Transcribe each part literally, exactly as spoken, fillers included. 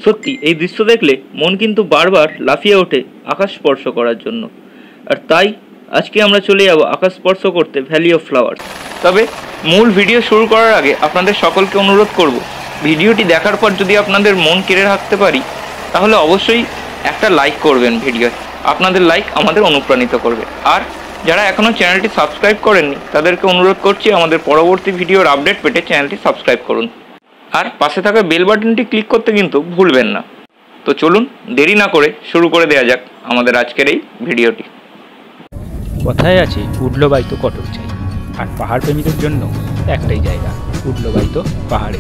সত্যি এই দৃশ্য দেখলে মন কিন্তু বারবার লাফিয়ে ওঠে আকাশ স্পর্শ করার জন্য। আর তাই আজকে আমরা চলে যাব আকাশ স্পর্শ করতে ভ্যালি অফ ফ্লাওয়ার্স। তবে মূল ভিডিও শুরু করার আগে আপনাদের সকলকে অনুরোধ করব, ভিডিওটি দেখার পর যদি আপনাদের মন কেড়ে রাখতে পারি তাহলে অবশ্যই একটা লাইক করবেন। ভিডিও আপনাদের লাইক আমাদের অনুপ্রাণিত করবে। আর যারা এখনও চ্যানেলটি সাবস্ক্রাইব করেননি তাদেরকে অনুরোধ করছি আমাদের পরবর্তী ভিডিওর আপডেট পেতে চ্যানেলটি সাবস্ক্রাইব করুন। আর পাশে থাকা বেল বাটনটি ক্লিক করতে কিন্তু ভুলবেন না। তো চলুন দেরি না করে শুরু করে দেওয়া যাক আমাদের আজকের এই ভিডিওটি। কথায় আছে উঠলো বাইতো কটক চাই, আর পাহাড় প্রেমীদের জন্য একটাই জায়গা, উঠলো বাইতো পাহাড়ে।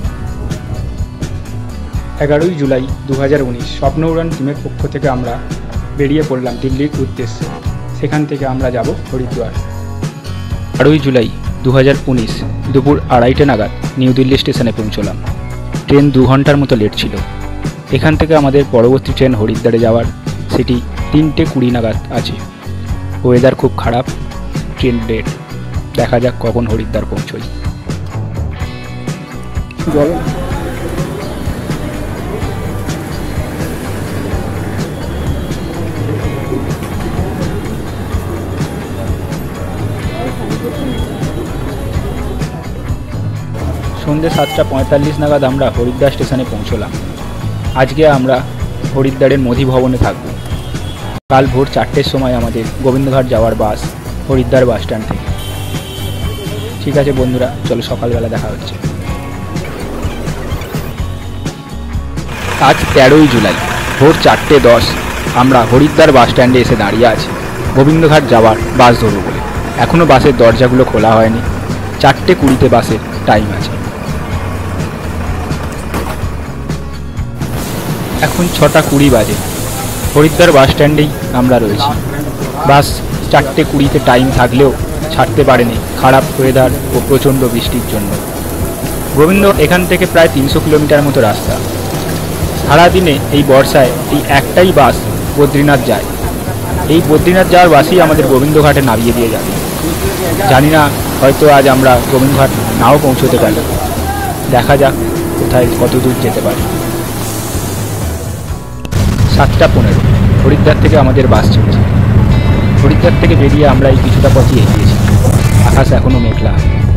এগারোই জুলাই দু হাজার উনিশ স্বপ্ন উড়ান টিমের পক্ষ থেকে আমরা বেরিয়ে পড়লাম দিল্লির উদ্দেশ্যে। সেখান থেকে আমরা যাব হরিদ্বার। বারোই জুলাই দু হাজার উনিশ দুপুর আড়াইটে নাগাদ নিউ দিল্লি স্টেশনে পৌঁছলাম। ট্রেন দু ঘন্টার মতো লেট ছিল। এখান থেকে আমাদের পরবর্তী ট্রেন হরিদ্বারে যাওয়ার, সেটি তিনটে কুড়ি নাগাদ আছে। ওয়েদার খুব খারাপ, ট্রেন লেট। দেখা যাক কখন হরিদ্বার পৌঁছই। জল সন্ধ্যে সাতটা পঁয়তাল্লিশ নাগাদ আমরা হরিদ্বার স্টেশনে পৌঁছলাম। আজকে আমরা হরিদ্বারের মোদি ভবনে থাকব। কাল ভোর চারটের সময় আমাদের গোবিন্দঘাট যাওয়ার বাস হরিদ্বার বাস স্ট্যান্ড থেকে। ঠিক আছে বন্ধুরা, চলো সকালবেলা দেখা হচ্ছে। আজ তেরোই জুলাই ভোর চারটে দশ আমরা হরিদ্বার বাস স্ট্যান্ডে এসে দাঁড়িয়ে আছি গোবিন্দঘাট যাওয়ার বাস ধরব বলে। এখনও বাসের দরজাগুলো খোলা হয়নি। চারটে কুড়িতে বাসের টাইম আছে। এখন ছটা কুড়ি বাজে। হরিদ্বার বাস স্ট্যান্ডেই আমরা রয়েছি। বাস চারটে কুড়িতে টাইম থাকলেও ছাড়তে পারেনি খারাপ ওয়েদার ও প্রচণ্ড বৃষ্টির জন্য। গোবিন্দ এখান থেকে প্রায় তিনশো কিলোমিটার মতো রাস্তা। সারাদিনে এই বর্ষায় এই একটাই বাস বদ্রীনাথ যায়। এই বদ্রীনাথ যাওয়ার বাসই আমাদের গোবিন্দঘাটে নামিয়ে দিয়ে যাবে। জানি না, হয়তো আজ আমরা গোবিন্দঘাট নাও পৌঁছতে পারি। দেখা যাক কোথায় কত দূর যেতে পারি। সাতটা পনেরো হরিদ্বার থেকে আমাদের বাস চলছে। হরিদ্বার থেকে বেরিয়ে আমরা এই কিছুটা পথই এগিয়েছি। আকাশ এখনো মেঘলা।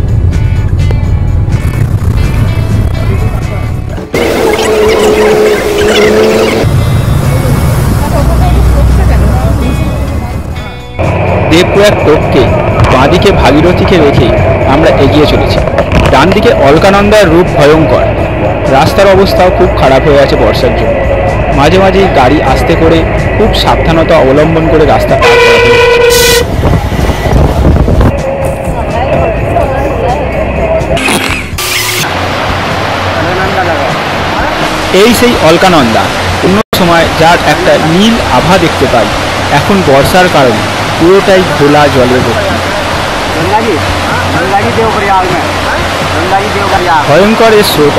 দেবপ্রয়াগ টোপকে বাঁদিকে ভাগীরথীকে রেখে আমরা এগিয়ে চলেছি। ডান দিকে অলকানন্দার রূপ ভয়ঙ্কর। রাস্তার অবস্থাও খুব খারাপ হয়ে আছে বর্ষার জন্য। মাঝে মাঝে গাড়ি আস্তে করে খুব সাবধানতা অবলম্বন করে রাস্তা পার করা হচ্ছে। এই সেই অলকানন্দা, অন্য সময় যার একটা নীল আভা দেখতে পাই, এখন বর্ষার কারণে পুরোটাই ঘোলা জলের ভর্তি। ভয়ঙ্কর এর স্রোত।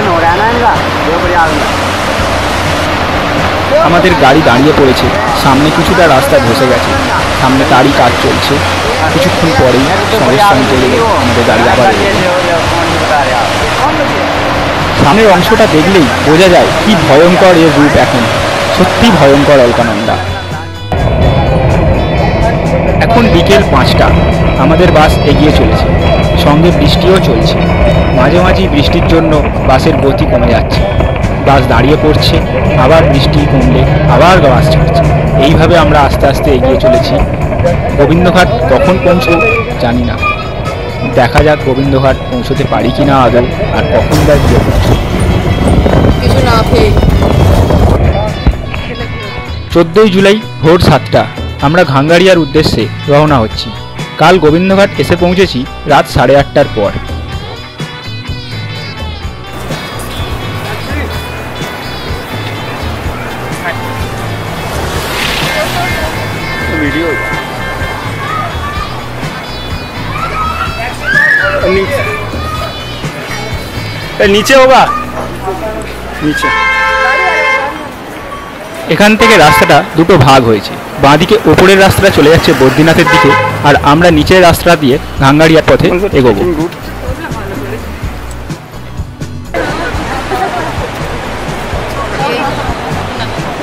আমাদের গাড়ি দাঁড়িয়ে পড়েছে। সামনে কিছুটা রাস্তা ধসে গেছে। সামনে তারই কাজ চলছে। কিছুক্ষণ পরেই সংস্থান চলে গেলে আমাদের গাড়ি আবার। সামনের অংশটা দেখলেই বোঝা যায় কি ভয়ঙ্কর এর রূপ। এখন সত্যি ভয়ঙ্কর অলকানন্দা। এখন বিকেল পাঁচটা। আমাদের বাস এগিয়ে চলেছে। সঙ্গে বৃষ্টিও চলছে। মাঝে মাঝে বৃষ্টির জন্য বাসের গতি কমে যাচ্ছে। বাস দাঁড়িয়ে পড়ছে, আবার বৃষ্টি কমলে আবার বাস ছাড়ছে। এইভাবে আমরা আস্তে আস্তে এগিয়ে চলেছি। গোবিন্দঘাট কখন পৌঁছব জানি না। দেখা যাক গোবিন্দঘাট পৌঁছতে পারি কিনা আদৌ, আর কখন বা গিয়ে পৌঁছব। চোদ্দোই জুলাই ভোর সাতটা আমরা ঘাঙ্গারিয়ার উদ্দেশ্যে রওনা হচ্ছি। কাল গোবিন্দঘাট এসে পৌঁছেছি রাত সাড়ে আটটার পর। নিচে হোগা নিচে। এখান থেকে রাস্তাটা দুটো ভাগ হয়েছে। বাঁদিকে ওপরের রাস্তাটা চলে যাচ্ছে বদ্রীনাথের দিকে, আর আমরা নিচের রাস্তা দিয়ে ঘাঙ্গারিয়ার পথে এগোবো।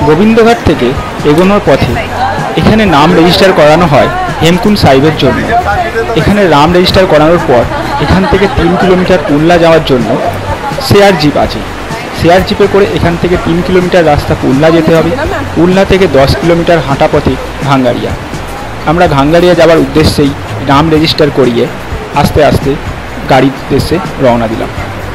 গোবিন্দঘাট থেকে এগোনোর পথে এখানে নাম রেজিস্টার করানো হয় হেমকুণ্ড সাহিবের জন্য। এখানে নাম রেজিস্টার করানোর পর এখান থেকে তিন কিলোমিটার পুল্লা যাওয়ার জন্য শেয়ার জিপ আছে। শেয়ার জিপে করে এখান থেকে তিন কিলোমিটার রাস্তা পুল্লা যেতে হবে। পুল্লা থেকে দশ কিলোমিটার হাঁটা পথে ঘাঙ্গারিয়া। আমরা ঘাঙ্গারিয়া যাওয়ার উদ্দেশ্যেই নাম রেজিস্টার করিয়ে আস্তে আস্তে গাড়ির উদ্দেশ্যে রওনা দিলাম।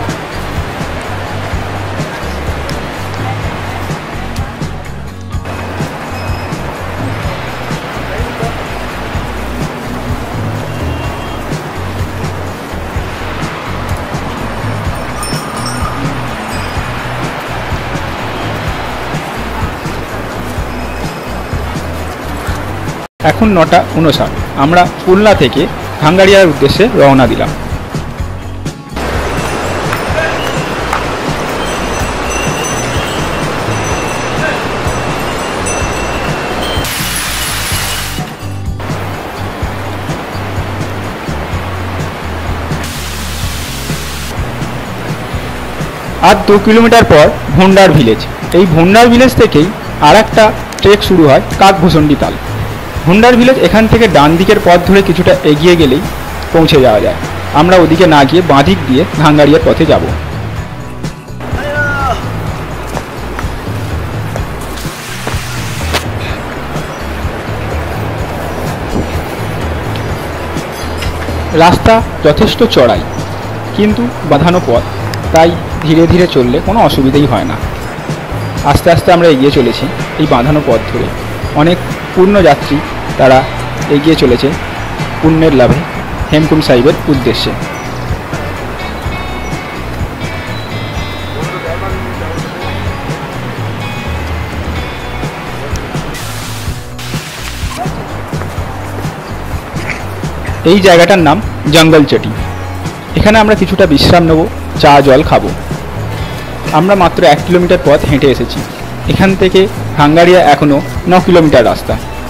এখন নটা উনষাট। আমরা পুল্লা থেকে ঘাঙ্গারিয়ার উদ্দেশ্যে রওনা দিলাম। আর দু কিলোমিটার পর ভুন্ডার ভিলেজ। এই ভুন্ডার ভিলেজ থেকেই আর একটা ট্রেক শুরু হয় কাকভূষণ্ডী তাল। ভুন্ডার ভিলেজ এখান থেকে ডান দিকের পথ ধরে কিছুটা এগিয়ে গেলেই পৌঁছে যাওয়া যায়। আমরা ওদিকে না গিয়ে বাঁ দিক দিয়ে ঘাঙ্গারিয়ার পথে যাব। রাস্তা যথেষ্ট চড়াই, কিন্তু বাঁধানো পথ, তাই ধীরে ধীরে চললে কোনো অসুবিধাই হয় না। আস্তে আস্তে আমরা এগিয়ে চলেছি এই বাঁধানো পথ ধরে। অনেক পুণ্যযাত্রী তারা এগিয়ে চলেছে পুণ্যের লাভে হেমকুণ্ড সাহিবের উদ্দেশ্যে। এই জায়গাটার নাম জঙ্গল চটি। এখানে আমরা কিছুটা বিশ্রাম নেব, চা জল খাবো। আমরা মাত্র এক কিলোমিটার পথ হেঁটে এসেছি। এখান থেকে ঘাঙ্গারিয়া এখনও ন কিলোমিটার রাস্তা।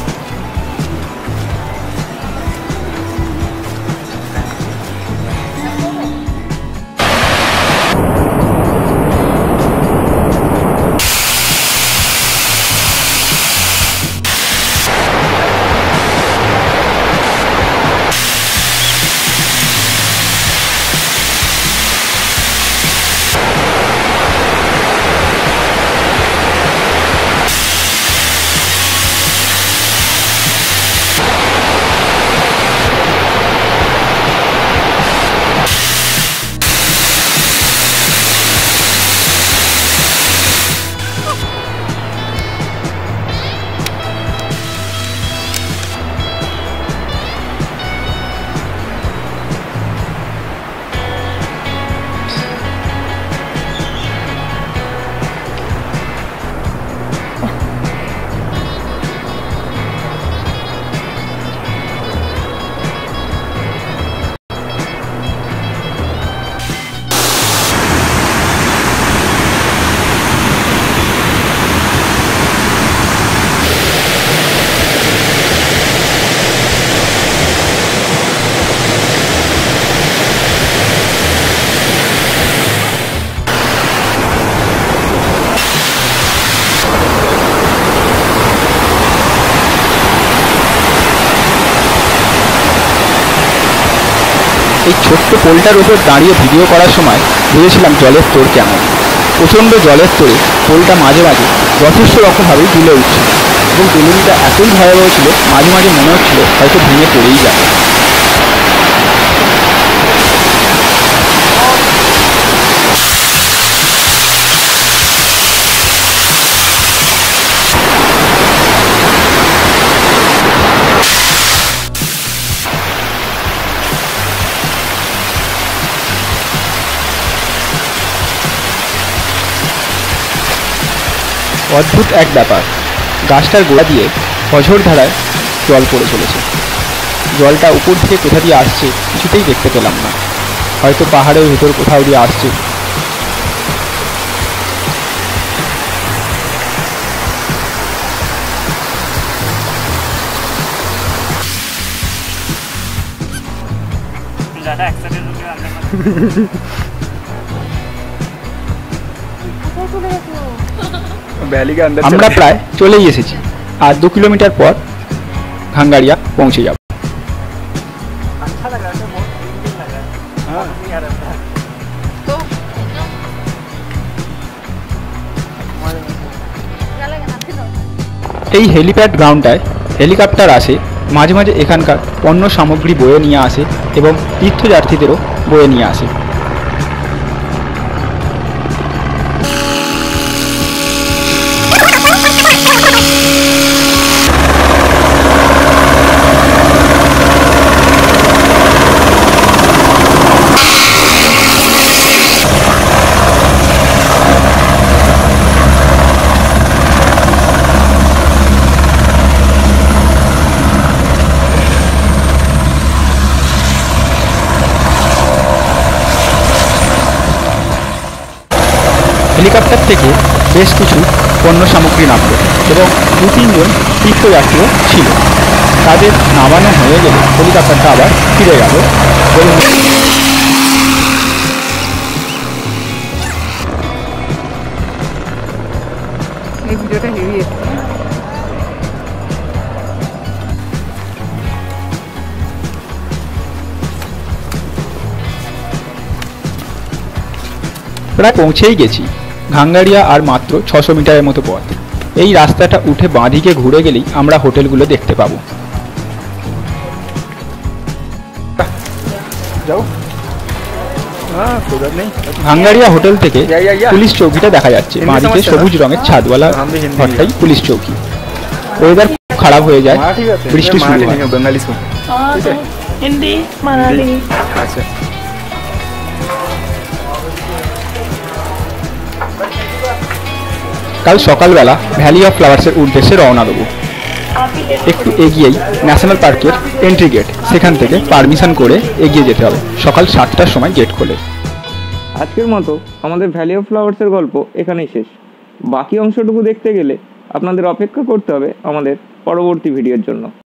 এই ছোট্ট পোলটার উপর দাঁড়িয়ে ভিডিও করার সময় ভেবেছিলাম জলের স্তর কেমন। প্রচণ্ড জলের স্তরে পোলটা মাঝে মাঝে যথেষ্ট রকমভাবেই দুলে উঠছিল এবং দুলুনিটা এতই ভয়াবহ ছিল, মাঝে মাঝে মনে হচ্ছিল হয়তো ভেঙে পড়েই যাবে। অদ্ভুত এক ব্যাপার, গাছটার গোড়া দিয়ে অঝোর ধারায় জল পড়ে চলেছে। জলটা উপর থেকে কোথা দিয়ে আসছে কিছুতেই দেখতে পেলাম না, হয়তো পাহাড়ের ভেতর কোথাও দিয়ে আসছে। वैली के अंदर আমরা প্রায় চলেই এসেছি, আর দু কিলোমিটার পর ঘাঙ্গারিয়া পৌঁছে যাব। এই হেলিপ্যাড গ্রাউন্ডটায় হেলিকপ্টার আসে, মাঝে মাঝে এখানকার পণ্য সামগ্রী বয়ে নিয়ে আসে এবং তীর্থযাত্রীদেরও বয়ে নিয়ে আসে। হেলিকপ্টার থেকে বেশ কিছু পণ্য সামগ্রী নামল এবং দু তিনজন তীর্থযাত্রীও ছিল। তাদের নামানো হয়ে গেলে হেলিকপ্টারটা আবার ফিরে গেল এবং এই ভিডিওটা হেভি এসেছে। প্রায় পৌঁছেই গেছি। ঘাঙ্গারিয়া আর মাত্র ছশো মিটারের মতো পথ। এই রাস্তাটা উঠে বাঁদিকে ঘুরে গেলেই আমরা হোটেলগুলো দেখতে পাবো। जाओ। हाँ उधर नहीं। ভাঙ্গারিয়া হোটেল থেকে या, या, या। পুলিশ চৌকিটা দেখা যাচ্ছে। हिंदी বাঁদিকে समझते সবুজ রঙের ছাদওয়ালা हम भी हिंदी ঘরটাই পুলিশ চৌকি। ওয়েদার খুব খারাপ হয়ে যায়, मराठी आते हैं? বৃষ্টি मैं শুরু मराठी হয়। नहीं हूँ, बंगाली से हूँ। ठीक है? हिंदी मराठी। अच्छा। কাল সকালবেলা ভ্যালি অফ ফ্লাওয়ার্সের উদ্দেশ্যে রওনা দেবো। একটু এগিয়েই ন্যাশনাল পার্কের এন্ট্রি গেট, সেখান থেকে পারমিশন করে এগিয়ে যেতে হবে। সকাল সাতটার সময় গেট খোলে। আজকের মতো আমাদের ভ্যালি অফ ফ্লাওয়ার্সের গল্প এখানেই শেষ। বাকি অংশটুকু দেখতে গেলে আপনাদের অপেক্ষা করতে হবে আমাদের পরবর্তী ভিডিওর জন্য।